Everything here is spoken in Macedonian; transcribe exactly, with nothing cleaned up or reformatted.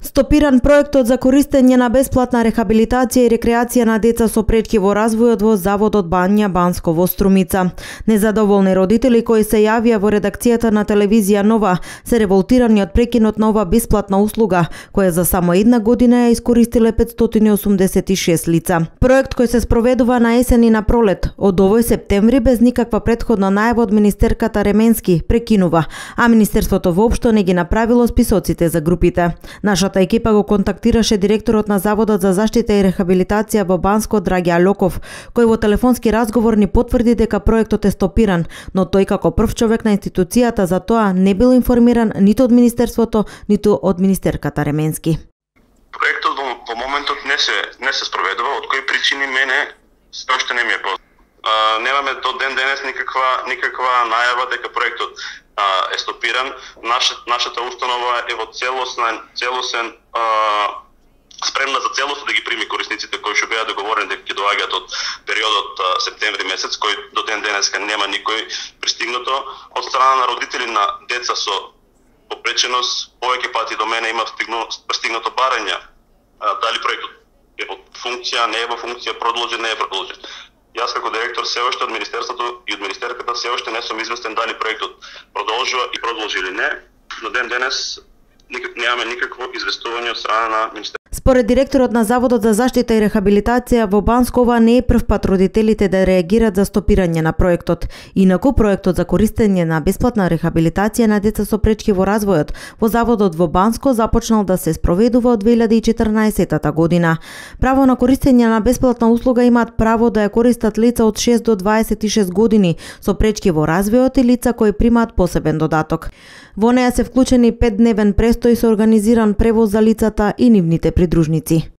Стопиран проектот за користење на бесплатна рехабилитација и рекреација на деца со пречки во развојот во Заводот Бања Банско во Струмица. Незадоволни родители кои се јавија во редакцијата на телевизија Нова се револтирани од прекинот на ова бесплатна услуга, која за само една година ја искористиле петстотини осумдесет и шест лица. Проект кој се спроведува на есен и на пролет, од овој септември без никаква претходна најава од министерката Ременски прекинува, а министерството воопшто не ги направило списоците за групите. Нашата екипа го контактираше директорот на Заводот за заштита и рехабилитација во Банско Драги Алоков, кој во телефонски разговор ни потврди дека проектот е стопиран, но тој како прв човек на институцијата за тоа не бил информиран ниту од министерството, ниту од министерката Ременски. Проектот во, во моментот не се не се спроведува, од кои причини мене се уште не ми е познато. Немаме до ден денес никаква никаква најава дека проектот а, е стопиран. Наша, нашата установа е во целосен целосен а, спремна за целосно да ги прими корисниците кои што беа договорени дека ќе доаѓаат од периодот а, септември месец, кој до ден денеска нема никој пристигнато. Од страна на родители на деца со попреченост, повеќе пати до мене има пристигнато барање а, дали проектот е во функција, не е во функција, продолжен, не е продолжен. Јас како директор се уште од министерството и од министерката се уште не сум известен дали проектот продолжува и продолжи или не, но ден денес никак немаме никакво известување од страна на министерството. Според директорот на Заводот за заштита и рехабилитација во Банско, ова не е прв пат родителите да реагираат за стопирање на проектот. Инаку проектот за користење на бесплатна рехабилитација на деца со пречки во развојот во Заводот во Банско започнал да се спроведува од две илјади и четрнаесетта година. Право на користење на бесплатна услуга имаат право да ја користат лица од шест до дваесет и шест години со пречки во развојот и лица кои примаат посебен додаток. Во неја се вклучени петдневен престој со организиран превоз за лицата и нивните придружници.